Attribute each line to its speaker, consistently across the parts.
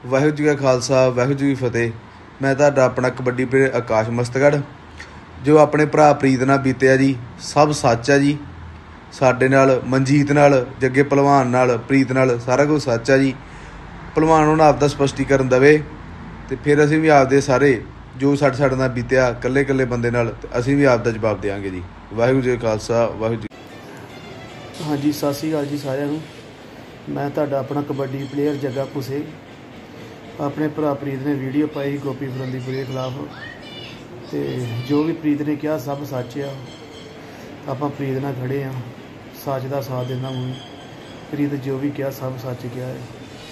Speaker 1: वाहिगुरू जी का खालसा वाहिगुरू जी की फतेह। मैं तुहाडा अपना कबड्डी प्लेयर आकाश मस्तगढ़। जो अपने भरा प्रीत नाल बीतिया जी सब सच है जी। साडे नाल मनजीत नाल जग्गे भलवान नाल प्रीत नाल सारा कुछ सच है जी। भलवान हुण आपदा स्पष्टीकरण देवे तो फिर असीं भी आपदे सारे जो साडे नाल बीतिया कल्ले कल्ले बंदे नाल असीं भी आपदा जवाब देंगे जी। वाहिगुरू जी का खालसा वाहिगुरू जी।
Speaker 2: हाँ जी, सत श्री अकाल जी सारिਆਂ ਨੂੰ। मैं तुहाडा अपना कबड्डी प्लेयर जग्गा भुसे। अपने भरा प्रीत ने वीडियो पाई गोपी फरंदीपुरे के खिलाफ, तो जो भी प्रीत ने कहा सब सच आ। आपां प्रीत नाल खड़े हाँ, सच का साथ देना हूँ। प्रीत जो भी कहा सब सच कहा है।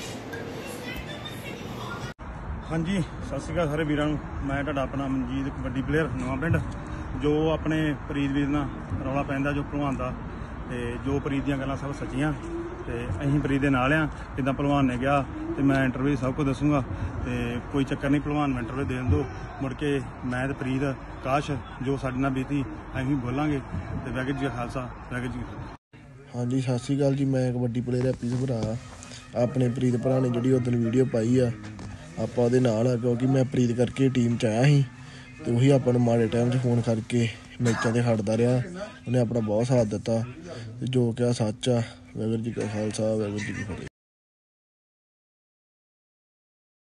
Speaker 3: हाँ जी, सत श्री अकाल सारे वीरां नूं। मैं तुहाडा अपना मनजीत कबड्डी प्लेयर नवां पिंड। जो अपने प्रीत वीर नाल रौला पैंदा जो भलवान दा, ते जो प्रीत दीयां गल्लां सब सच्चियां। तो असीं प्रीत दे नाल आ। जिद्दां भलवान ने कहा तो मैं इंटरव्यू सब कुछ दसूँगा। तो कोई चक्कर नहीं, भलवान में इंटरव्यू देन दो। मुड़ के मैं ते प्रीत काश जो साडे नाल बीती असीं बोलांगे। तो वाहिगुरू जी का खालसा वाहिगुरू जी की फतेह।
Speaker 4: हाँ जी, सत श्री अकाल जी। मैं कबड्डी प्लेयर हैप्पी भरा। अपने प्रीत भरा ने जिहड़ी उस दिन वीडियो पाई आ, आपां उहदे नाल आ, क्योंकि मैं प्रीत करके टीम च आया ही। तो वही आपां नूं माड़े टाइम च फोन करके मैचों से खड़दा रहा। उन्हें अपना बहुत साथ दिता, जो क्या सच आ। वाहिगुरू जी का खालसा वाहिगुरू जी की फतेह।